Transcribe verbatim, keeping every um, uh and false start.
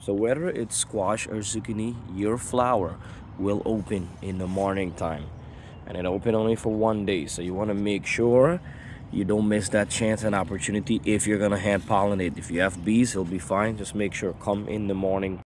So whether it's squash or zucchini, your flower will open in the morning time, and it open only for one day. So you want to make sure you don't miss that chance and opportunity if you're gonna hand pollinate. If you have bees, it'll be fine. Just make sure come in the morning.